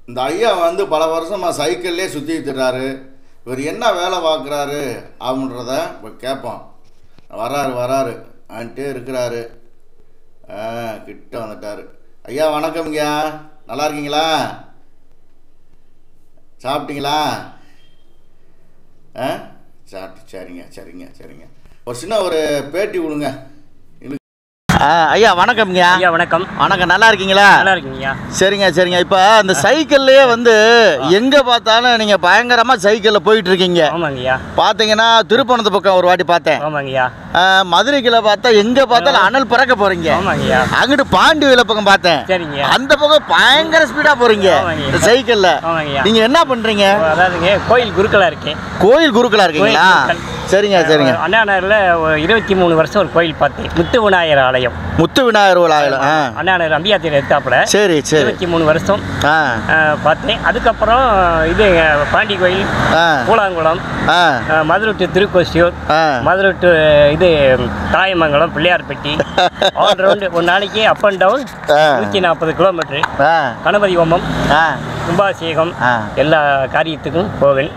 இந்த ஐயா வந்து பல வருஷமாக சைக்கிள்லேயே சுற்றிட்டுறாரு. இவர் என்ன வேலை பார்க்குறாரு அப்படின்றத இப்போ கேட்போம். வராரு ஆன்ட்டே இருக்கிறாரு. கிட்ட வந்துட்டார். ஐயா வணக்கம்ங்கய்யா, நல்லா இருக்கீங்களா? சாப்பிட்டீங்களா? சரிங்க. ஒரு சின்ன ஒரு பேட்டி கொடுங்க. ஐயா வணக்கம்ங்கய்யா. ஐயா வணக்கம். வணக்கம், நல்லா இருக்கீங்களா? நல்லா இருக்கீங்க. சரிங்க. இப்போ அந்த சைக்கிள்லேயே வந்து எங்கே பார்த்தாலும் நீங்கள் பயங்கரமாக சைக்கிளில் போயிட்டு இருக்கீங்க. ஆமாங்கய்யா. பார்த்தீங்கன்னா திருப்பணத்து பக்கம் ஒரு வாட்டி பார்த்தேன். ஆமாங்கய்யா. மதுரைக்குள்ள பார்த்தா எங்கே பார்த்தாலும் அனல் பறக்க போகிறீங்க. ஆமாங்கய்யா. அங்கிட்டு பாண்டி வேலை பக்கம் பார்த்தேன். சரிங்க. அந்த பக்கம் பயங்கர ஸ்பீடாக போகிறீங்க சைக்கிளில். ஆமாங்கய்யா. நீங்கள் என்ன பண்ணுறீங்க? அதாவதுங்க கோயில் குருக்களாக இருக்கேன். கோயில் குருக்களாக இருக்கீங்களா? சரிங்க. அண்ணா நகரில் 23 வருஷம் ஒரு கோயில் பார்த்தேன். முத்து விநாயகர் ஆலயம். முத்து விநாயகர் ஆலயம் அண்ணா நகர் அம்பியாத்திரை எடுத்தாப்புல. சரி 23 வருஷம் பார்த்தேன். அதுக்கப்புறம் இது பாண்டி கோயில், கூழாங்குளம், மதுரை டு திருக்கோசியூர், மதுரை டு இது தாயமங்கலம், பிள்ளையார்பட்டி, ஆல் ரவுண்டு ஒரு நாளைக்கு up and down 140 kilometre. Ganapathi ஹோமம், கும்பாபிஷேகம், எல்லா காரியத்துக்கும் போவேன்.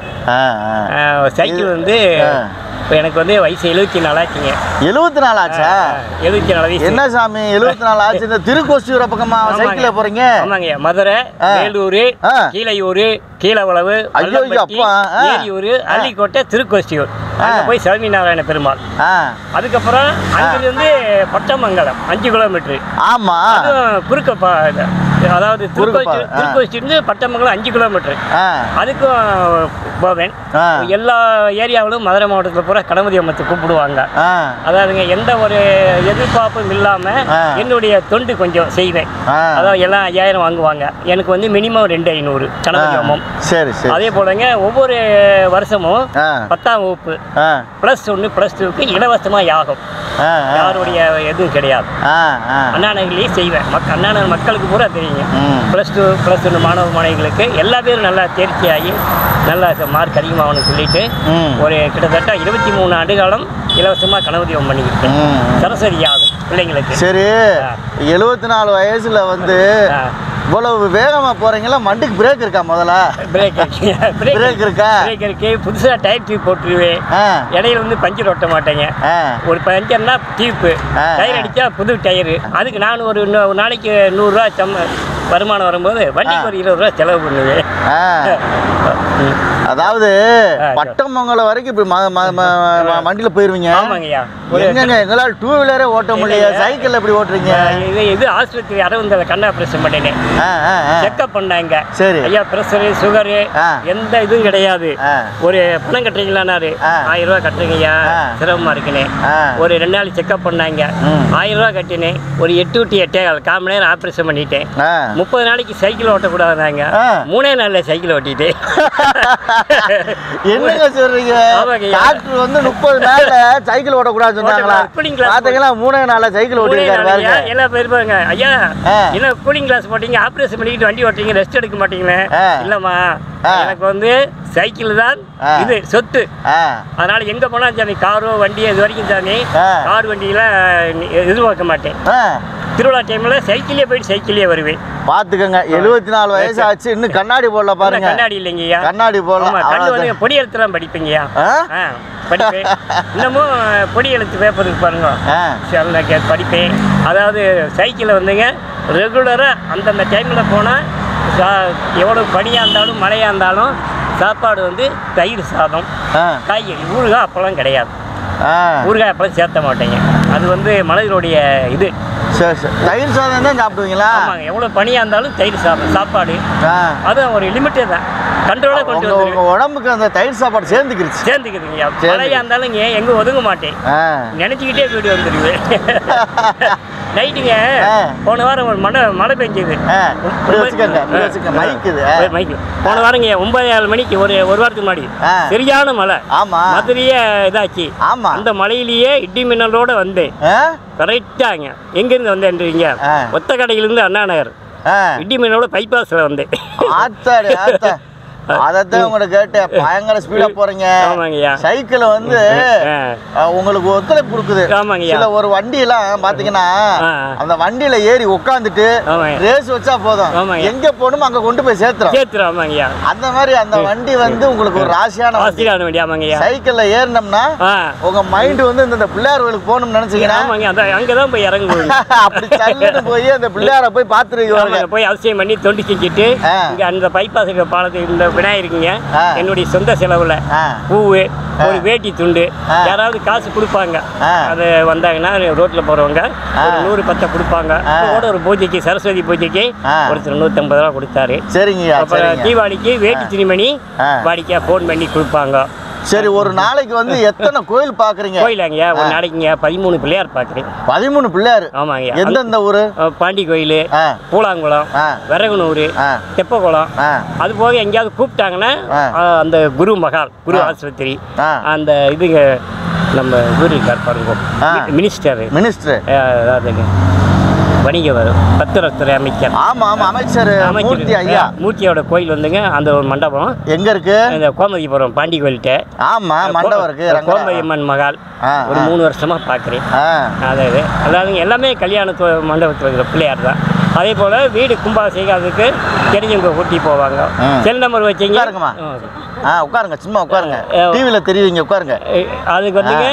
சைக்கிள் வந்து இப்போ எனக்கு வந்து வயசு 74 ஆச்சுங்க. 74 ஆச்சா? 74 வயசு. என்ன சாமி 74 ஆச்சு? இந்த திருக்கோசியூர் பக்கமா சைக்கிள்ல போறீங்க? ஆமாங்க. மதுரை, வேலூர், கீழையூர், கீழவளவு, ஏரியூர், அள்ளிக்கோட்டை, திருக்கோசியூர், அங்கே போய் சிவமி நாராயண பெருமாள். அதுக்கப்புறம் அங்கிருந்து பட்டமங்கலம் 5 கிலோமீட்டரு. ஆமா, குறுக்க அதாவது திருக்கோசிலிருந்து பட்டமங்கலம் 5 கிலோமீட்டரு. அதுக்கும் போவேன். எல்லா ஏரியாவிலும் மதுரை மாவட்டத்தில் பூரா கணபதி அம்மத்தை கூப்பிடுவாங்க. அதாவதுங்க எந்த ஒரு எதிர்பார்ப்பும் இல்லாமல் என்னுடைய தொண்டு கொஞ்சம் செய்வேன். அதாவது எல்லாம் 5000 வாங்குவாங்க. எனக்கு வந்து மினிமம் 2500 கணபதி அம்மம். சரி. அதே போலங்க ஒவ்வொரு வருஷமும் 10ஆம் வகுப்பு +1 +2க்கு இலவசமாக யாகம். யாருடைய எதுவும் கிடையாது. அண்ணா நகர்லேயே செய்வேன். அண்ணா நகர் மக்களுக்கு பூரா தெரியுங்க. +2 +1 மாணவ மாணவிகளுக்கு எல்லா பேரும் நல்லா தேர்ச்சியாகி நல்லா மார்க் அதிகமாகணும்னு சொல்லிட்டு ஒரு கிட்டத்தட்ட 23 ஆண்டு காலம் இலவசமாக கணபதி ஹோமம் பண்ணிக்கிட்டேன். சரஸ்வதி யாகம் பிள்ளைங்களுக்கு. சரி, 74 வயசுல வந்து இவ்வளவு வேகமா போறீங்களா? மண்டுக்கு பிரேக் இருக்கா? முதல்ல பிரேக் இருக்கா? பிரேக் இருக்கு. புதுசா டயர் டியூப் போட்டுருவேன். இடையில வந்து பஞ்சர் ஓட்ட மாட்டேங்க. ஒரு பஞ்சர்னா டியூப்பு, டயர் அடிச்சா புது டயரு. அதுக்கு நான் ஒரு நாளைக்கு 100 ரூபா வருமானம் வரும்போது வண்டிக்கு ஒரு 20 ரூபா செலவு பண்ணுவேன். அதாவது பட்டமங்கலம் வரைக்கும் இப்படி வண்டியில போயிருவீங்க? ஆமாங்கய்யா. எங்களால் 2 வீலரே ஓட்ட முடியல, சைக்கிள் எப்படி ஓட்டுறீங்க? இது ஆஸ்பத்திரி அரவிந்தல கண் ஆபரேஷன் பண்ணினேன். செக்அப் பண்ணாங்க. சரி ஐயா, பிரஷரு சுகரு எந்த இதுவும் கிடையாது. ஒரு பணம் கட்டுறீங்களான்னாரு. 1000 ரூபா கட்டுறீங்கய்யா, சிரமமா இருக்குனேன். ஒரு 2 நாள் செக்அப் பண்ணாங்க. 1000 ரூபா கட்டினேன். ஒரு 8 to 8 கால் மணி நேரம் ஆப்ரேஷன் பண்ணிட்டேன். 30 நாளைக்கு சைக்கிள் ஓட்டக்கூடாதுனாங்க. 3 நாள்ல சைக்கிள் ஓட்டிட்டேன். என்னங்க சொல்றீங்க? டாக்டர் வந்து 30 நாள்ல சைக்கிள் ஓட்டக்கூடாதுன்னு சொன்னாங்களா? பாத்தீங்களா? 3 நாள்ல சைக்கிள் ஓட்டிருக்காரு பாருங்க. எல்லாம் பேர் பாருங்க. ஐயா என்ன கூலிங் கிளாஸ் போட்டீங்க, ஆப்ரேஷன் பண்ணிட்டு வண்டி ஓட்டுறீங்க, ரெஸ்ட் எடுக்க மாட்டீங்களே? இல்லம்மா, எனக்கு வந்து சைக்கிள் தான் இது சொத்து. அதனால எங்க போனா சாமி காரோ வண்டியோ இது வரைக்கும் சாமி கார் வண்டியில எதிர்பார்க்க மாட்டேன். திருவிழா டைம்ல சைக்கிளே போயிட்டு சைக்கிளே வருவேன். பாத்துக்கங்க, 74 வயசு ஆச்சு, இன்னும் கண்ணாடி போடல பாருங்க. கண்ணாடி இல்லைங்கய்யா, கண்ணாடி போடலாம். கண்ணு வந்து பொடி எழுத்துலாம் படிப்பீங்கய்யா. படிப்பேன். இன்னமும் பொடி எழுத்து பேப்பருக்கு பாருங்க படிப்பேன். அதாவது சைக்கிளில் வந்துங்க ரெகுலராக அந்தந்த டைமில் போனால் எவ்வளோ பனியாக இருந்தாலும் மழையாக இருந்தாலும் சாப்பாடு வந்து தயிர் சாதம், காய்கறி, ஊறுகாய் அப்பெல்லாம் கிடையாது. ஊறுகாய் அப்பெல்லாம் சேர்த்த மாட்டேங்க. அது வந்து மனதினுடைய இது. சரி, தயிர் சாதம் தான் சாப்பிடுவீங்களா? ஆமாங்க. எவ்வளோ பனியாக இருந்தாலும் தயிர் சாப்பாடு. அது ஒரு லிமிட்டே தான். கண்ட்ரோலாக கொண்டு வந்து உடம்புக்கு அந்த தயிர் சாப்பாடு சேர்ந்துக்குதுங்க. மழையாக இருந்தாலும் எங்கே ஒதுங்க மாட்டேன். நினச்சிக்கிட்டே போய்ட்டு வந்துடுவேன். நைட்டுங்க போன வாரம் ஒரு மழை பெஞ்சது. போன வாரங்க 9:30 மணிக்கு ஒரு வாரத்துக்கு முன்னாடி சரியான மழை. மதுரையே இதாச்சு. அந்த மழையிலேயே இடி மின்னலோட வந்தேன். கரெக்டாங்க. எங்கேருந்து வந்தேன்றீங்க? ஒத்த கடையிலேருந்து அண்ணா நகர் இடி மின்னலோட பைபாஸில் வந்தேன். அதான் உங்களை கேட்டேன், பயங்கர ஸ்பீடா போறீங்க. சைக்கிள் வந்து உங்களுக்கு ஒத்துழைப்பு கொடுக்குது. சில ஒரு வண்டி எல்லாம் பாத்தீங்கன்னா அந்த வண்டியில ஏறி உட்காந்துட்டு ரேஸ் வச்சா போதும், எங்க போகணும் அங்க கொண்டு போய் சேர்த்துறோம். அந்த மாதிரி அந்த வண்டி வந்து உங்களுக்கு ஒரு ராசியான வண்டி. சைக்கிள்ல ஏறினோம்னா உங்க மைண்ட் வந்து இந்த பிள்ளையார் கோயிலுக்கு போகணும்னு நினைச்சீங்கன்னா அங்கதான் போய் இறங்குவோம். அப்படி தள்ளிட்டு போய் அந்த பிள்ளையார போய் பாத்துருக்கீங்க, போய் அவசியம் பண்ணி தொண்டி செஞ்சுட்டு அந்த பைபாஸ் பாலத்துக்கு இந்த விநாயகருக்குங்க என்னுடைய சொந்த செலவுல பூவு ஒரு வேட்டி துண்டு யாராவது காசு கொடுப்பாங்க. அது வந்தாங்கன்னா ரோட்ல போறவங்க ஒரு 100 10 கொடுப்பாங்க. ஒரு பூஜைக்கு சரஸ்வதி பூஜைக்கு ஒருத்தர் 150 ரூபா கொடுத்தாரு. சரிங்க. அப்புறம் தீபாவளிக்கு வேட்டி துணிமணி வாடிக்கையா போன் பண்ணி கொடுப்பாங்க. சரி, ஒரு நாளைக்கு வந்து எத்தனை கோயில் பாக்குறீங்க? கோயிலாங்க ஒரு நாளைக்குங்க 13 பிள்ளையார் பாக்குறேன். 13 பிள்ளையார்? ஆமாங்க. எந்தெந்த ஊரு? பாண்டி கோயில், பூலாங்குளம், விறகுனூர், தெப்பகுளம். அது போக எங்கேயாவது கூப்பிட்டாங்கன்னா அந்த குரு மகால் குரு ஆஸ்பத்திரி அந்த இதுங்க நம்ம ஊர் இருக்கார் பாருங்க மினிஸ்டர் அதாவதுங்க வணிக வரும் பத்திரத்துறை அமைச்சர். ஆமா ஆமா அமைச்சர் மூர்த்தி ஐயா. மூர்த்தியோட கோயில் வந்துங்க அந்த ஒரு மண்டபம் எங்க இருக்கு? இந்த கோமதிபுரம் பாண்டி கோயில்கிட்ட. ஆமா மண்டபம் இருக்கு. கோமதி அம்மன் மகால் ஒரு 3 வருஷமா பாக்குறேன். அதாவது எல்லாமே கல்யாண மண்டபத்தில் இருக்கிற பிள்ளையார் தான். அதே போல வீடு கும்பாபிஷேகம் அதுக்கு தெரிஞ்சவங்க கூட்டி போவாங்க. செல் நம்பர் வச்சிங்க உட்காருங்க, சும்மா உட்காருங்க, டிவில தெரியுங்க உட்காருங்க. அதுக்கு வந்துங்க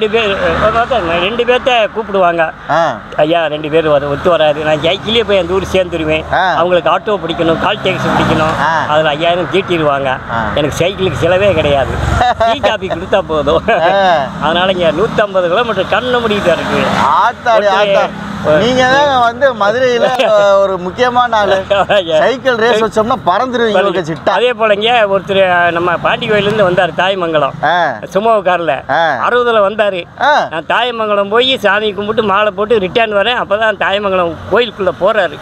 2 பேர்த்த கூப்பிடுவாங்க. ஐயா 2 பேர் ஒத்து வராது, நான் சைக்கிளே போய் அந்த ஊர் சேர்ந்துருவேன். அவங்களுக்கு ஆட்டோ பிடிக்கணும், கால் டாக்ஸி பிடிக்கணும், அதில் 5000 தீட்டிடுவாங்க. எனக்கு சைக்கிளுக்கு செலவே கிடையாது, டீ காபி கொடுத்தா போதும். அதனால இங்கே 150 கிலோமீட்டர் கண்ண முடிக்கிட்டு இருக்கு. நீங்க தான் வந்து மதுரையில ஒரு முக்கியமான ஆளு. சைக்கிள் ரேஸ் வச்சோம்னா பறந்துருவீங்க சிட்டா. அதே போலங்க ஒருத்தர் நம்ம பாண்டி கோயிலேருந்து வந்தார் தாயமங்கலம் சுமோ காரில் 60ல் வந்தார். நான் தாயமங்கலம் போய் சாமி கும்பிட்டு மாலை போட்டு ரிட்டர்ன் வரேன். அப்போதான் தாயமங்கலம் கோயிலுக்குள்ளே போகிறாரு.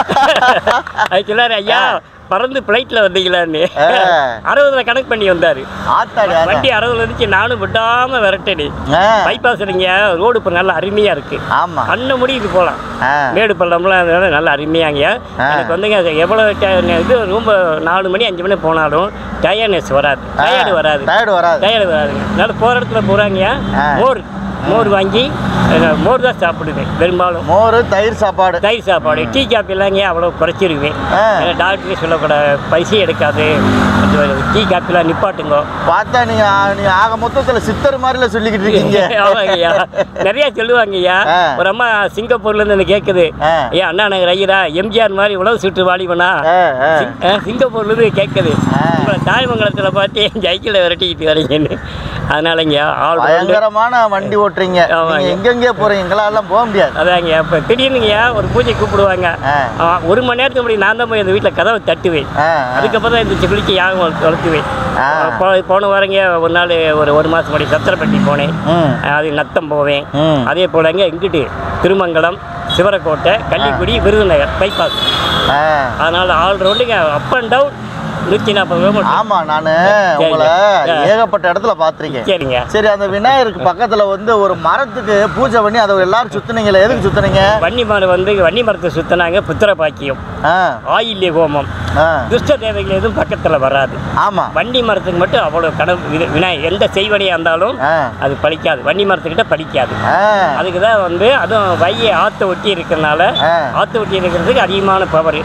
அது சொல்லாரு, ஐயா பறந்து பிளைட்ல வந்தீங்களான்னு 60ல் கணக்கு பண்ணி வந்தாரு. வண்டி 60ல் இருந்துச்சு, நானும் விடாம விரட்டடி. பைபாஸ் நீங்க ரோடு இப்போ நல்லா அருமையா இருக்கு. அண்ண முடியுது போகலாம், மேடு பள்ளம்லாம் நல்லா அருமையாங்க. எனக்கு வந்துங்க எவ்வளவு இது ரொம்ப 4 மணி 5 மணி போனாலும் டயர்னஸ் வராது, டயர்டு வராதுங்க. அதனால போற இடத்துல போறாங்க மோர் வாங்கி மோர் தான் சாப்பிடுவேன் பெரும்பாலும். மோர் தயிர் சாப்பாடு டீ காப்பி எல்லாங்க அவ்வளோ குறைச்சிருவேன். டாக்டரே சொல்லக்கூடாது, பைசே எடுக்காது, டீ காப்பிலாம் நிப்பாட்டுங்க. பார்த்தா நீங்க ஆக மொத்தத்தில் சித்தர் மாதிரில சொல்லிக்கிட்டு இருக்கீங்க. ஆமாங்கய்யா, நிறைய சொல்லுவாங்கய்யா. ஒரு அம்மா சிங்கப்பூர்லேருந்து எனக்கு கேட்குது, ஏன் அண்ணா நகர் ஐயரா எம்ஜிஆர் மாதிரி உழவு சுட்டு வாலிபனா சிங்கப்பூர்லேருந்து கேட்குது. தாய்மங்கலத்தில் பார்த்து என் சைக்கிளை விரட்டிக்கிட்டு வரீங்கன்னு. அதனால இங்கே பயங்கரமான வண்டி ஓட்டுறீங்க, எங்கெங்கே போகிறீங்க, எங்களாலாம் போக முடியாது. அதாங்க இப்போ திடீர்னுங்கய்யா ஒரு பூஜை கூப்பிடுவாங்க. 1 மணி நேரத்துக்கு முன்னாடி நான் தான் போய் அந்த வீட்டில் கதவை தட்டுவேன். அதுக்கப்புறம் தான் இந்த குளிக்க யாகம் வளர்த்துவேன். போன வாரங்க ஒரு நாள் ஒரு மாதம் முன்னாடி சத்திரப்பட்டி போனேன், அது நத்தம் போவேன். அதே போலங்க இங்கிட்டு திருமங்கலம், சிவரக்கோட்டை, கள்ளிக்குடி, விருதுநகர் பைபாஸ். அதனால ஆல் ரவுண்டுங்க அப் அண்ட் டவுன் 140 கிலோமீட்டர். ஆமா, நான் உங்களை ஏகப்பட்ட இடத்துல பார்த்துருக்கேன். சரிங்க. சரி, அந்த விநாயகருக்கு பக்கத்துல வந்து ஒரு மரத்துக்கு பூஜை பண்ணி அதை எல்லாரும் சுத்துனீங்களே, எதுக்கு சுத்துனீங்க? வன்னி மரம் வந்து வன்னி மரத்தை சுத்தினாங்க, புத்திர பாக்கியம், ஆயில்ய ஹோமம், துஷ்ட தேவைகள் எதுவும் பக்கத்துல வராது. ஆமா, வன்னி மரத்துக்கு மட்டும் அவ்வளவு கடவுள் விநாயகர் எந்த செய்வனையா இருந்தாலும் அது பழிக்காது, வன்னி மரத்துக்கிட்ட பழிக்காது. அதுக்குதான் வந்து அதுவும் வையை ஆத்த ஒட்டி இருக்கிறதுனால, ஆத்த ஒட்டி இருக்கிறதுக்கு அதிகமான பவர்.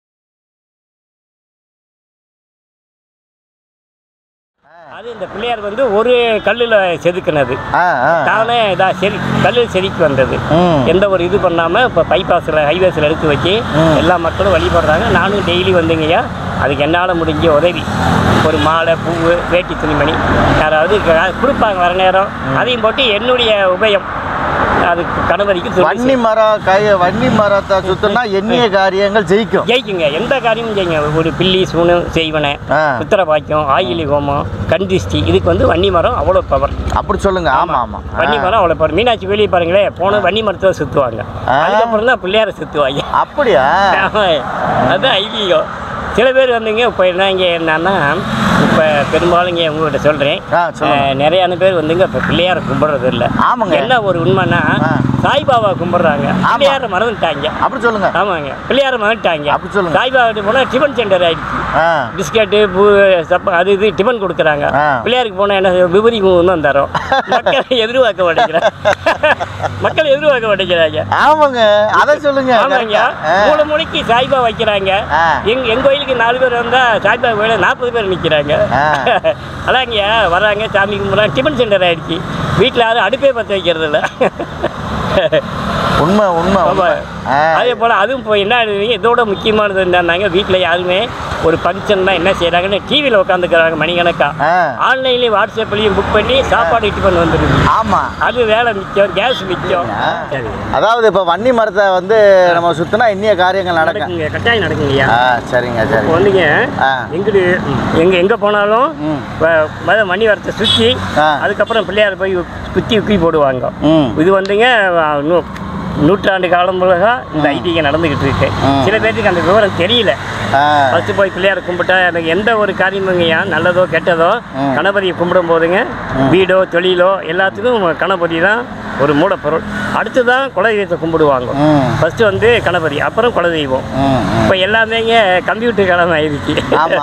அது இந்த பிள்ளையார் வந்து ஒரு கல்லில் செதுக்கினது தானே, கல்லில் செதுக்கி வந்தது. எந்த ஒரு இது பண்ணாமல் இப்போ பைபாஸில் ஹைவேஸில் எடுத்து வச்சு எல்லா மக்களும் வழிபடுறாங்க. நானும் டெய்லி வந்துங்கய்யா அதுக்கு என்னால் முடிஞ்ச உதவி, ஒரு மாலை, பூவு, வேட்டி துணிமணி யாராவது கொடுப்பாங்க வர நேரம், அதையும் போட்டு என்னுடைய உபயம் அதுக்கு கணவரிக்கு. வன்னி மரத்தை சுத்தினா எண்ணிய காரியங்கள் ஜெயிக்குங்க, எந்த காரியமும் செய்யுங்க. ஒரு பில்லி சூனு செய்வனை, புத்திர பாக்கியம், ஆயிலி ஹோமம், கண்டிஷ்டி, இதுக்கு வந்து வன்னி மரம் அவ்வளோ பவர். அப்படி சொல்லுங்க. ஆமா ஆமா, வன்னி மரம் அவ்வளோ பவர். மீனாட்சி வெளியே பாருங்களேன், போன வன்னி மரத்தை சுற்றுவாங்க, அதுக்கப்புறம் தான் பிள்ளையார சுற்றுவாங்க. அப்படியா? அதுதான் ஐதீகம். சில பேர் வந்துங்க இப்போ என்னன்னா இப்போ பெரும்பாலும் இங்கே உங்கள்கிட்ட சொல்கிறேன், நிறையான பேர் வந்துங்க இப்போ பிள்ளையாரை கும்பிட்றது இல்லை. ஆமாங்க. என்ன ஒரு உண்மைன்னா சாய்பாபா கும்பிட்றாங்க, பிள்ளையார மறந்துட்டாங்க. அப்படி சொல்லுங்க. ஆமாங்க, பிள்ளையார மறந்துட்டாங்க. அப்படி சொல்லுங்க. சாய்பாபா போனால் டிஃபன் சென்டர் ஆயிடுச்சு. பிஸ்கட்டு அது இது டிஃபன் கொடுக்குறாங்க. பிள்ளையாருக்கு போனால் என்ன விபூதி தான் தரோம். மக்கள் எதிர்பார்க்க மாட்டேங்கிறாங்க. மக்கள் எதிர்பார்க்க மாட்டேங்கிறாங்க. ஆமாங்க, அதை சொல்லுங்க. ஆமாங்க, மூணு மணிக்கு சாய்பாபா வைக்கிறாங்க. எங்க கோயிலுக்கு 4 பேர் வந்தால் சாய்பாபா கோயில 40 பேர் நிற்கிறாங்க. அதாங்க வர்றாங்க, சாமி கும்பிட்றாங்க. டிஃபன் சென்டர் ஆயிடுச்சு. வீட்டில் யாரும் அடுப்பே பற்ற வைக்கிறது இல்லை. உண்மை உண்மை. அதே போல் அதுவும் இப்போ என்ன இதோட முக்கியமானது என்னன்னாங்க, வீட்டில் யாருமே ஒரு ஃபங்க்ஷன்னா என்ன செய்கிறாங்கன்னு டிவியில் உட்காந்துக்கிறாங்க மணிக்கணக்கா. ஆன்லைன்லேயும் வாட்ஸ்அப்லேயும் புக் பண்ணி சாப்பாடு இட்டு பண்ணி வந்துடுது. ஆமாம், அது வேலை மிச்சம், கேஸ் மிச்சம். அதாவது இப்போ வன்னி மரத்தை வந்து நம்ம சுற்றினா இன்னிய காரியங்கள் நடக்குங்க, கட்டாயம் நடக்குங்கய்யா. சரிங்க, சரி. இப்போ வந்துங்க எங்கே போனாலும் வன்னி மரத்தை சுற்றி அதுக்கப்புறம் பிள்ளையார் போய் குத்தி போடுவாங்க. இது வந்துங்க நூற்றாண்டு காலம் மூலமாக இந்த ஐதீகம் நடந்துக்கிட்டு இருக்கு. சில பேருக்கு அந்த விவரம் தெரியல. ஃபஸ்ட்டு போய் பிள்ளையாரை கும்பிட்டா எனக்கு எந்த ஒரு காரியமுங்கய்யா, நல்லதோ கெட்டதோ கணபதியை கும்பிடும் போதுங்க வீடோ தொழிலோ எல்லாத்துக்கும் கணபதி தான் ஒரு மூலப்பொருள். அடுத்து தான் குலதெய்வத்தை கும்பிடுவாங்க. ஃபஸ்ட்டு வந்து கணபதி, அப்புறம் குலதெய்வம். இப்போ எல்லாமேங்க கம்ப்யூட்டர் காலம் ஆயிடுச்சு.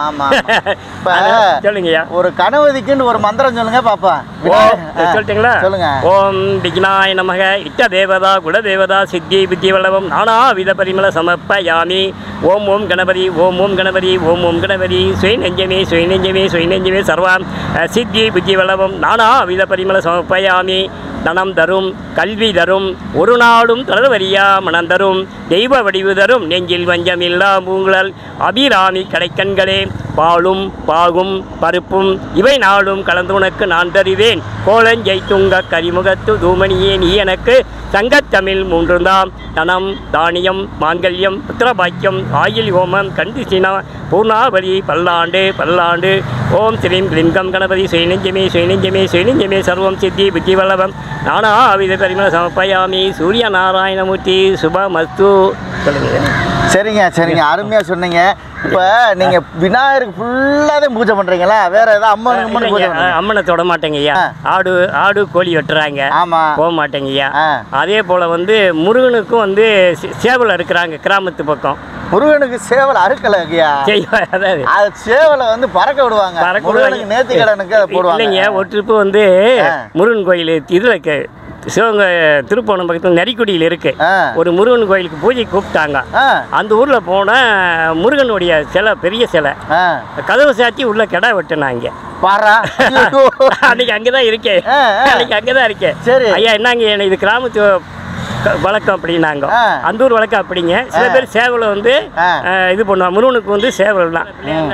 சொல்லுங்கய்யா, ஒரு கணபதிக்குன்னு ஒரு மந்திரம் சொல்லுங்க பாப்பா. சொல்லிட்டீங்களா? சொல்லுங்க. ஓம் விக்னாய நமக இட்ட தேவதா குலதேவதா சித்தி புத்தி வல்லவம் நானா வித பரிமள சமர்ப்பயாமி. ஓம் ஓம் கணபதி, ஓம் ஓம் கணபதி, ஓம் ஓம் கணபதி. சுய நெஞ்சமே சுய நெஞ்சமே சுய நெஞ்சமே சர்வம் சித்தி புத்தி வல்லவம் நானா வித பரிமள சமர்ப்பயாமி. தனம் தரும், கல்வி தரும், ஒரு நாளும் தளர்வரியா மனம் தரும், தெய்வ வடிவு தரும், நெஞ்சில் வஞ்சமில்லா பூங்குழல் அபிராமி கடைக்கண்களே. பாலும் பாகும் பருப்பும் இவை நாளும் கலந்து உனக்கு நான் தருவேன். கோலஞ்சை துங்க கரிமுகத்து தூமணியே நீ எனக்கு. சங்கத்தமிழ் 3 தாம். தனம் தானியம் மாங்கல்யம் புத்திரபாக்கியம் ஆயில் ஹோமம் கண்டிசினா பூர்ணாபதி பல்லாண்டு பல்லாண்டு. ஓம் ஸ்ரீம் கிளிங்கம் கணபதி சுயநெஞ்சமே சுயநெஞ்சமே சுயநெஞ்சமே சர்வம் சித்தி புத்தி வல்லவம் நானா வித பரிமள சமர்ப்பயாமி. சூரிய நாராயணமூர்த்தி சுபமஸ்து. சொல்லுங்க. சரிங்க சரிங்க, அருமையாக சொன்னீங்க. இப்போ நீங்கள் விநாயகருக்கு ஃபுல்லாகவே பூஜை பண்ணுறீங்களா? வேற ஏதாவது அம்மனுக்கு பூஜை? அம்மனை தொட மாட்டேங்கய்யா. ஆடு கோழி வெட்டுறாங்க. ஆமாம், போக மாட்டேங்கய்யா. அதே போல் வந்து முருகனுக்கும் வந்து சேவல் இருக்கிறாங்க கிராமத்து பக்கம். முருகனுக்கு சேவல் அறுக்கலையா? அதாவது சேவலை வந்து பறக்க விடுவாங்க. முருகனுக்கு நேர்த்திக்கடனுக்கு போடுவாங்க. இல்லைங்க, ஒரு ட்ரிப்பு வந்து முருகன் கோயில் இதில் சிவங்க திருப்போணம் பக்கத்தில் நரிக்குடியில் இருக்கு. ஒரு முருகன் கோயிலுக்கு பூஜை கூப்பிட்டாங்க. அந்த ஊர்ல போன முருகனுடைய சிலை, பெரிய சிலை, கதவு சாத்தி உள்ள கிடா வெட்டினாங்க. அன்னைக்கு அங்கதான் இருக்கேன், அன்னைக்கு அங்கதான் இருக்கேன். சரி ஐயா, என்னங்க இது கிராமத்து வழக்கம் அப்படின்னாங்க. அந்த ஊர் வழக்கம் அப்படிங்க. சில பேர் சேவலை வந்து இது பண்ணுவாங்க. முருகனுக்கு வந்து சேவல் தான்.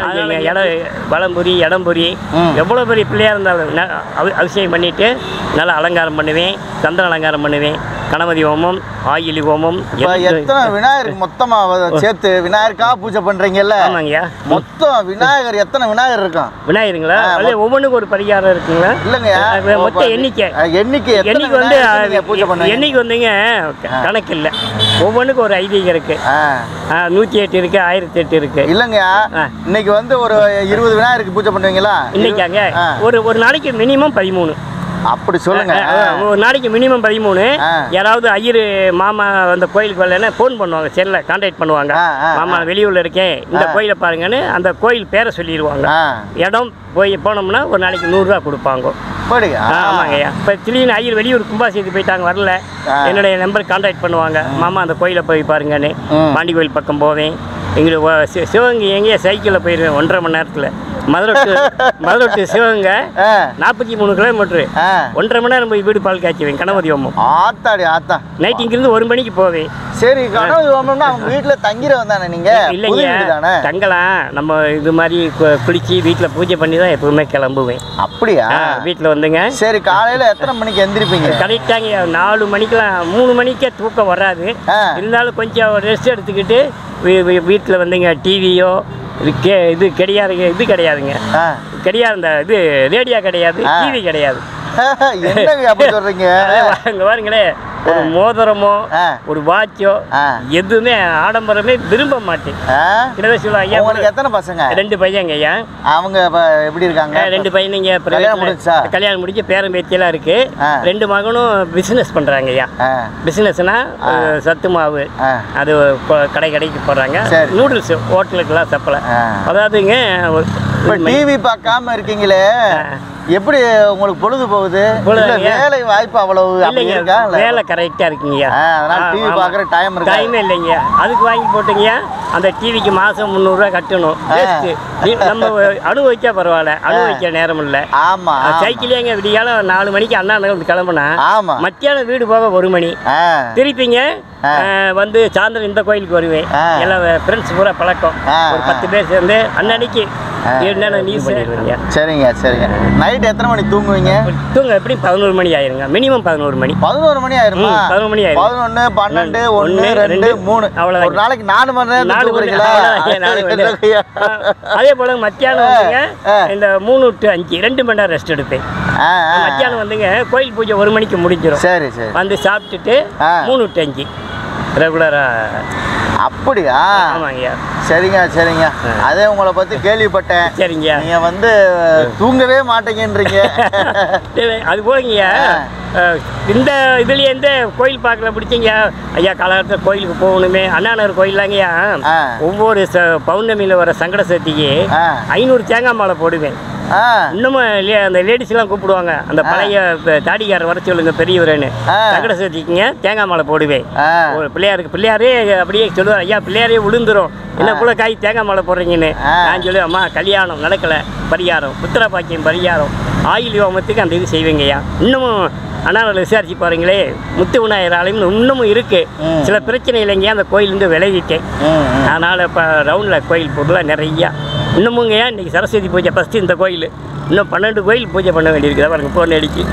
வளம்புரி இடம்புரி எவ்வளோ பெரிய பிள்ளையாக இருந்தாலும் அபிஷேகம் பண்ணிட்டு நல்லா அலங்காரம் பண்ணுவேன், சந்தன அலங்காரம் பண்ணுவேன். கணபதி ஹோமம், ஆயிலி ஹோமம். எத்தனை விநாயகருக்கு மொத்தமாக சேர்த்து விநாயகருக்காக பூஜை பண்ணுறீங்கல்ல? ஆமாங்கய்யா. மொத்தம் விநாயகர் எத்தனை விநாயகர் இருக்கும்? விநாயகருங்களா? அதில் ஒவ்வொன்றுக்கும் ஒரு பரிகாரம் இருக்குங்களா? இல்லைங்க, மொத்த எண்ணிக்கை வந்து எண்ணிக்கை வந்துங்க கணக்கு இல்லை. ஒவ்வொன்றுக்கும் ஒரு ஐதீகம் இருக்கு. 108 இருக்கு, 1008 இருக்கு. இல்லைங்க, இன்னைக்கு வந்து ஒரு 20 விநாயகருக்கு பூஜை பண்ணுவீங்களா? இன்னைக்காங்க ஒரு நாளைக்கு மினிமம் 13. அப்படி சொல்லுங்க. ஒரு நாளைக்கு மினிமம் 13. யாராவது ஐயர் மாமா அந்த கோயிலுக்கு வரலன்னா ஃபோன் பண்ணுவாங்க, செல்லில் கான்டாக்ட் பண்ணுவாங்க. மாமா வெளியூரில் இருக்கேன், இந்த கோயிலை பாருங்கன்னு அந்த கோயில் பேரை சொல்லிடுவாங்க. இடம் போனோம்னா ஒரு நாளைக்கு 100 ரூபா கொடுப்பாங்க. ஆமாங்கய்யா. இப்போ திடீர்னு ஐயர் வெளியூர் கும்பாசியத்துக்கு போயிட்டாங்க, வரல, என்னுடைய நம்பர் கான்டாக்ட் பண்ணுவாங்க. மாமா அந்த கோயிலை போய் பாருங்கன்னு. பாண்டி கோயில் பக்கம் போவேன். எங்களுக்கு சிவகங்கை எங்கேயா சைக்கிளில் போயிடுவேன் 1.5 மணி நேரத்தில். Madurai to Sivaganga 43 kilometre. 1.5 மணி நேரம் போய் வீடு பால் காய்ச்சுவேன். கணபதி ஹோமம் ஆத்தாடி ஆத்தா. நைட் இங்கிருந்து 1 மணிக்கு போவேன். சரி, கணபதி ஹோமம்னா அவங்க வீட்டில் தங்கிற வந்தானே நீங்கள்? இல்லைங்க, தங்கலாம். நம்ம இது மாதிரி குளிச்சு வீட்டில் பூஜை பண்ணி தான் எப்பவுமே கிளம்புவேன். அப்படியா? வீட்டில் வந்துங்க. சரி, காலையில் எத்தனை மணிக்கு எந்திரிப்பீங்க? கரெக்டாங்க 4 மணிக்கெலாம். 3 மணிக்கே தூக்கம் வராது. இருந்தாலும் கொஞ்சம் ரெஸ்ட் எடுத்துக்கிட்டு வீட்டில் வந்துங்க டிவியோ இது கிடையாது, இது கிடையாதுங்க, கிடையாது. இந்த இது ரேடியோ கிடையாது, டிவி கிடையாது. என்னங்க அப்படி சொல்றீங்க? அங்க பாருங்களே, ஒரு மோதிரமோ ஒரு வாட்சோ எதுவுமே ஆடம்பரமே விரும்ப மாட்டேன். ஐயா உங்களுக்கு எத்தனை பசங்க? 2 பையங்க ஐயா. அவங்க எப்படி இருக்காங்க? 2 பையனுங்க கல்யாணம் முடிச்சு பேரன் பேத்தியெல்லாம் இருக்கு. 2 மகனும் பிசினஸ் பண்றாங்க ஐயா. பிசினஸ்னா சத்து மாவு அது கடைக்கு போடுறாங்க. நூடுல்ஸ் ஹோட்டலுக்கெல்லாம் சப்ளை. அதாவதுங்க டிவி பார்க்காம இருக்கீங்களே, எப்படி உங்களுக்கு பொழுது போகுது? வேலை வாய்ப்பு அவ்வளவு இல்லைங்க, வேலை கரெக்டாக இருக்குங்கய்யா. அதனால டிவி பார்க்குற டைமே இல்லைங்க. அதுக்கு வாங்கி போட்டுங்கய்யா. அந்த டிவிக்கு மாதம் 300 கட்டணும். நம்ம அனுபவிச்சா பரவாயில்ல, அனுபவிக்க நேரம் இல்லை. ஆமாம், சைக்கிளேங்க விடியாலும் 4 மணிக்கு அண்ணா நகர் கிளம்புனா மத்தியானம் வீடு போக 1 மணி. திருப்பிங்க வந்து சாயந்தரம் இந்த கோயிலுக்கு வருவேன். எல்லாம் ஃப்ரெண்ட்ஸ் பூரா பழக்கம். ஒரு 10 பேர் சேர்ந்து அன்னன்னைக்கு சரிங்க சரிங்க. நைட் எத்தனை மணி தூங்குவீங்க? தூங்க எப்படி 11 மணி ஆயிருங்க. மினிமம் 11 மணி. 11 மணி ஆயிருமா? 11 மணி ஆயிரும். 11, 12, 1, 2, 3 அவ்வளவு. ஒரு நாளைக்கு 4 மணி நேரம் தூங்குறீங்களா? அதே போல மத்தியானம் இந்த 3 to 5 2 மணி நேரம் ரெஸ்ட் எடுப்பேன். மத்தியானம் வந்துங்க கோயில் பூஜை 1 மணிக்கு முடிஞ்சிடும். சரி சரி. வந்து சாப்பிட்டுட்டு 3 to 5 ரெகுலரா. அப்படியா? ஆமாங்கய்யா. சரிங்க சரிங்க. அதே உங்களை பத்தி கேள்விப்பட்டேன். சரிங்க. நீங்க வந்து தூங்கவே மாட்டேங்கன்றீங்க. அது போலங்கய்யா, இந்த இதுலயே இந்த கோயில் பார்க்கல பிடிச்சிங்க ஐயா. காலகட்டத்தில் கோயிலுக்கு போகணுமே. அண்ணாநகர் கோயிலாங்கய்யா, ஒவ்வொரு பௌர்ணமியில் வர சங்கட சதுர்த்திக்கு 500 தேங்காய் மாலை போடுவேன். இன்னமும் அந்த லேடிஸ்லாம் கூப்பிடுவாங்க, அந்த பழைய தாடிக்காரர் வர சொல்லுங்க பெரியவரேன்னு. சங்கட சதுர்த்திக்குங்க தேங்காய் மாலை போடுவேன். பிள்ளையாரே அப்படியே சொல்லுவார், ஐயா பிள்ளையாரே விழுந்துரும், என்ன போல காய் தேங்காய் மாலை போடுறீங்கன்னு. நான் சொல்லுவேன், அம்மா கல்யாணம் நடக்கலை பரிகாரம், புத்திர பாக்கியம் பரிகாரம், ஆயுள் யோகத்துக்கு அந்த இது செய்வேங்கய்யா. இன்னமும் அண்ணாவில் விசாரிச்சு பாருங்களே, முத்து விநாயகர் ஆலயம் இன்னமும் இருக்கு. சில பிரச்சனை இல்லைங்க, அந்த கோயிலேருந்து விலகிட்டேன். அதனால் இப்போ ரவுண்டில் கோயில் பொருளாக நிறையா இன்னமுங்கய்யா. இன்றைக்கி சரஸ்வதி பூஜை ஃபஸ்ட்டு இந்த கோயில், இன்னும் 12 கோயில் பூஜை பண்ண வேண்டியிருக்குதா பாருங்க. போன் அடிச்சு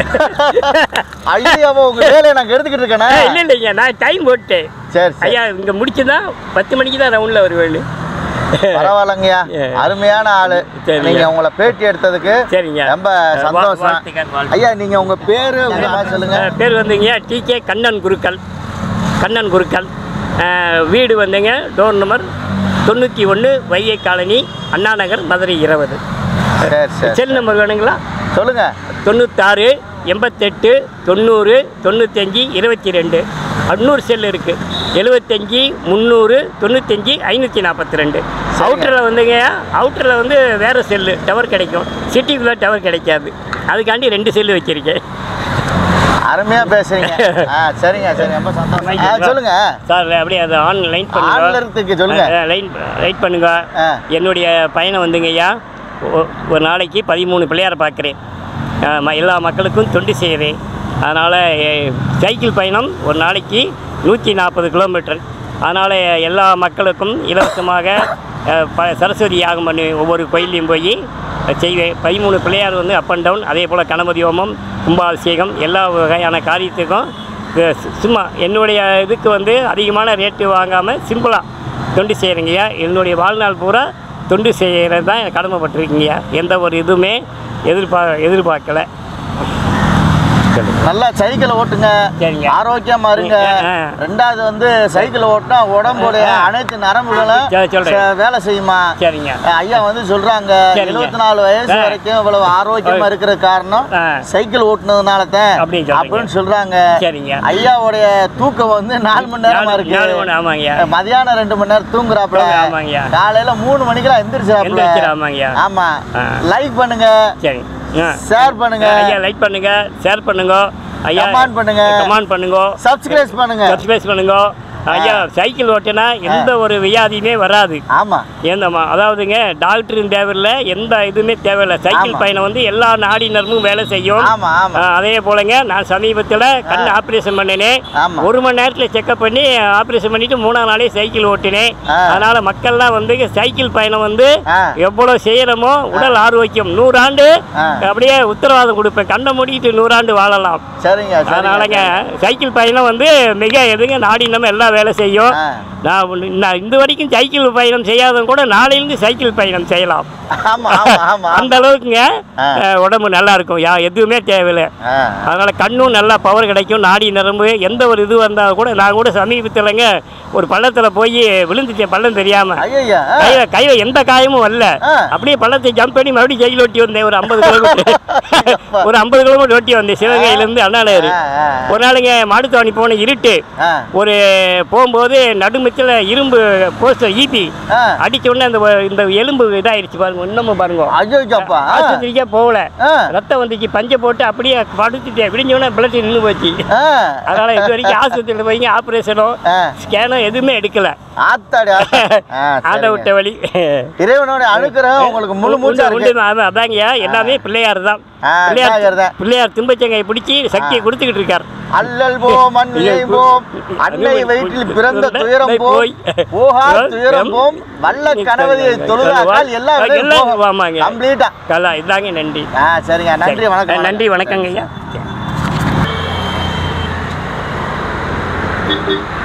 வேலையை நான் எடுத்துக்கிட்டு இருக்கேன். இல்லை இல்லைங்க, நான் டைம் போட்டேன். சரி ஐயா, இங்கே முடிச்சுதான் 10 மணிக்கு தான் ரவுண்டில் வருவேன். பரவாயில்லைங்கய்யா, அருமையான ஆளு. நீங்க உங்களை பேட்டி எடுத்ததுக்கு சரிங்க, ரொம்ப சந்தோஷம். ஐயா நீங்க உங்க பேரு சொல்லுங்க. பேர் வந்துங்க TK கண்ணன் குருக்கள். வீடு வந்துங்க door number 91 Vaigai colony, Anna Nagar, Madurai 20. Cell number வேணுங்களா? சொல்லுங்க. 96 88 90 95 22. இன்னொரு செல் இருக்கு 75 300 95 542. அவுட்டரில் வந்துங்க, அவுட்டரில் வந்து வேறு செல்லு டவர் கிடைக்கும், சிட்டிக்குள்ளே டவர் கிடைக்காது. அதுக்காண்டி 2 செல்லு வச்சுருக்கேன். அருமையாக பேசுறீங்க. சரிங்க சரி, ரொம்ப சந்தோஷம். சொல்லுங்க சார். அப்படியே அது லைன் பண்ணுங்க. சொல்லுங்க, லைட் பண்ணுங்க. என்னுடைய பயணம் வந்துங்கய்யா, ஒரு நாளைக்கு 13 பிள்ளையாரை பார்க்குறேன். எல்லா மக்களுக்கும் தொண்டு செய்கிறேன். அதனால் சைக்கிள் பயணம் ஒரு நாளைக்கு 140 கிலோமீட்டர். அதனால் எல்லா மக்களுக்கும் இலவசமாக சரஸ்வதி யாகம் பண்ணி ஒவ்வொரு கோயிலையும் போய் செய்வேன். 13 பிள்ளையார் வந்து அப் அண்ட் டவுன். அதே போல் கணபதி ஹோமம், கும்பாபிஷேகம், எல்லா வகையான காரியத்துக்கும் சும்மா என்னுடைய இதுக்கு வந்து அதிகமான ரேட்டு வாங்காமல் சிம்பிளாக தொண்டு செய்கிறேங்கய்யா. என்னுடைய வாழ்நாள் பூரா தொண்டு செய்கிறது தான் கடமைப்பட்டிருக்கீங்கய்யா. எந்த ஒரு இதுவுமே எதிர்பார்க்கலை. நல்லா சைக்கிளை ஓட்டுங்க, ஆரோக்கியமா இருங்க. ரெண்டாவது வந்து சைக்கிளை ஓட்டினா உடம்புடைய அனைத்து நரம்புகளும் வேலை செய்யுமா. ஐயா வந்து சொல்றாங்க 74 வயசு வரைக்கும் இவ்வளவு ஆரோக்கியமா இருக்கிற காரணம் சைக்கிள் ஓட்டுனதுனால தான் அப்படின்னு சொல்றாங்க. ஐயாவுடைய தூக்கம் வந்து 4 மணி நேரமா இருக்கு. மதியானம் 2 மணி நேரம் தூங்குறாப்புல, காலையில 3 மணிக்கெல்லாம் எந்திரிச்சாப்புல. ஆமா, லைக் பண்ணுங்க, ஷேர் பண்ணுங்க ஐயா, லைக் பண்ணுங்க, ஷேர் பண்ணுங்க ஐயா, கமெண்ட் பண்ணுங்க, சப்ஸ்கிரைப் பண்ணுங்க ஐயா. சைக்கிள் ஓட்டினா எந்த ஒரு வியாதியுமே வராது. ஆமாம், ஏந்தம்மா, அதாவதுங்க டாக்டரும் தேவையில்லை, எந்த இதுவுமே தேவையில்லை. சைக்கிள் பயணம் வந்து எல்லா நாடி நரம்பும் வேலை செய்யும். அதே போலங்க நான் சமீபத்தில் கண் ஆப்ரேஷன் பண்ணினேன். 1 மணி நேரத்தில் செக்அப் பண்ணி ஆப்ரேஷன் பண்ணிட்டு 3ஆம் நாளே சைக்கிள் ஓட்டினேன். அதனால மக்கள்லாம் வந்து சைக்கிள் பயணம் வந்து எவ்வளோ செய்யறோமோ உடல் ஆரோக்கியம் 100 ஆண்டு அப்படியே உத்தரவாதம் கொடுப்பேன். கண்ணை மூடிட்டு 100 ஆண்டு வாழலாம். சரிங்க. அதனாலங்க சைக்கிள் பயணம் வந்து மிக எதுங்க நாடி நம்ம எல்லா வேலை செய்யும். நான் இந்த வரைக்கும் சைக்கிள் பயணம் செய்யாதவங்க கூட நாளையிலிருந்து சைக்கிள் பயணம் செய்யலாம். அந்த அளவுக்குங்க உடம்பு நல்லா இருக்கும், எதுவுமே தேவையில்லை. அதனால் கண்ணும் நல்லா பவர் கிடைக்கும், நாடி நரம்பு எந்த ஒரு இது வந்தால் கூட. நான் கூட சமீபத்தில்ங்க ஒரு பள்ளத்தில் போய் விழுந்துட்டேன், பள்ளம் தெரியாமல். கையில் எந்த காயமும் வரல, அப்படியே பள்ளத்தை ஜம்ப் பண்ணி மறுபடியும் சைக்கிள் ஓட்டி வந்தேன். ஒரு 50 கிலோமீட்டர் ஒரு 50 கிலோமீட்டர் ஓட்டி வந்தேன் சிவகையிலேருந்து அண்ணாநகர். ஒரு நாளுங்க மாடுத்தாவணி போன இருட்டு, ஒரு போகும்போது நடுமத்தில் இரும்பு போஸ்டர் ஈபி அடிச்ச உடனே இந்த எலும்பு இதாயிருச்சு பாருங்க. இன்னமும் பாருங்க, ஆஸ்பத்திரிக்கே போகல, ரத்தம் வந்துச்சு, பஞ்சை போட்டு அப்படியே படுத்துட்டேன். விடிஞ்சோடனே பிளட் நின்று போச்சு. அதனால இது வரைக்கும் ஆஸ்பத்திரியில் போய் ஆப்ரேஷனோ ஸ்கேனோ எதுவுமே எடுக்கல. ஆண்ட விட்ட வழி, இறைவனோட அனுக்கிரகம் உங்களுக்கு முழு மூச்சு உண்டு. அதாங்க, எல்லாமே பிள்ளையார் தான். பிள்ளையார் திம்பச்சங்கையை பிடிச்சி சக்தியை கொடுத்துக்கிட்டு இருக்கார். அல்லல் போம் அன்னை போம், அன்னை வயிற்றில் பிறந்த துயரம் போய் போகா துயரம் போம், வல்ல கணவதியை தொழுதால் எல்லாம் கம்ப்ளீட்டா. இதாங்க, நன்றி. சரிங்க, நன்றி வணக்கம். நன்றி வணக்கங்க ஐயா.